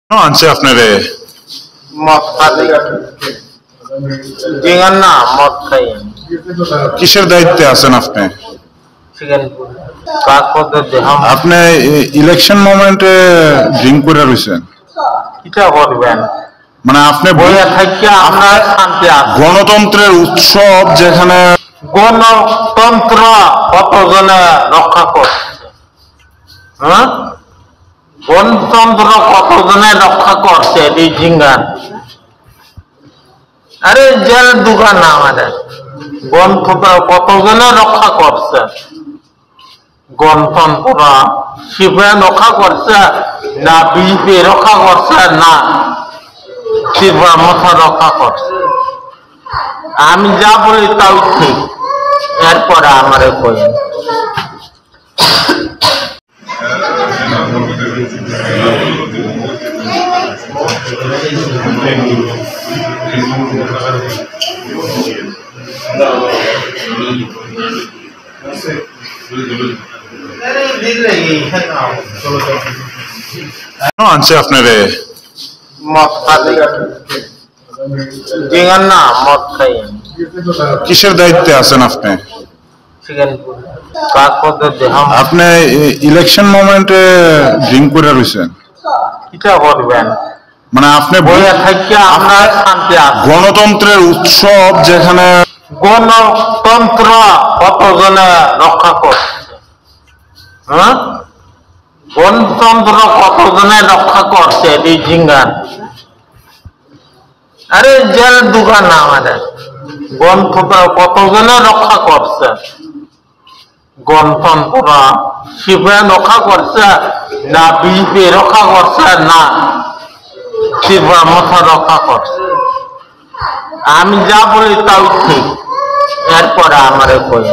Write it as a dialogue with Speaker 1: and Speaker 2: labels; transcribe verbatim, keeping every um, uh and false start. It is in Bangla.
Speaker 1: No, আনছে আপনারে
Speaker 2: মদ খালি জিঙ্গার না মদ খাই
Speaker 1: কিসের দায়িত্বে আছেন আপনি?
Speaker 2: সিগারেটপুর কাগজে হাম
Speaker 1: আপনি ইলেকশন মোমেন্টে ড্রিঙ্ক করে রয়েছেন,
Speaker 2: কিটা করবেন
Speaker 1: মানে আপনি
Speaker 2: বইয়া থাকি আপনার শান্তি আছে।
Speaker 1: গণতন্ত্রের উৎসব যেখানে
Speaker 2: গণতন্ত্র কতজনে রক্ষা করছে, হ্যাঁ গণতন্ত্র কতজনে রক্ষা করছে এই জিঙ্গার। আরে জেল দোকান না আমাদের গণতন্ত্র কতজনে রক্ষা করছে, গণতন্ত্র শিবির রক্ষা করছে না বিজেপি রক্ষা করছে না শিবির মাথা রক্ষা করছে। আমি যা বলি তাও ঠিক, এরপরে আমারে কই
Speaker 1: আনছে আপনারে
Speaker 2: মদ খালি জিঙ্গার না মদ খাই
Speaker 1: কিসের দায়িত্বে আছেন আপনি?
Speaker 2: সিগারেটপুর কাগজে হাম
Speaker 1: আপনি ইলেকশন মোমেন্টে ড্রিঙ্ক করে রয়েছেন,
Speaker 2: কিটা করবেন
Speaker 1: মানে আপনি
Speaker 2: বইয়া থাকি আপনার শান্তি আছে।
Speaker 1: গণতন্ত্রের উৎসব যেখানে
Speaker 2: গণতন্ত্র কতজনে রক্ষা করছে, হ্যাঁ গণতন্ত্র কতজনে রক্ষা করছে এই জিঙ্গার। আরে জেল দোকান না আমাদের গণতন্ত্র কতজনে রক্ষা করছে, গণতন্ত্র শিবির রক্ষা করছে না বিজেপি রক্ষা করছে না শিবির মাথা রক্ষা করছে। আমি যা বলি তাও ঠিক, এরপরে আমারে কই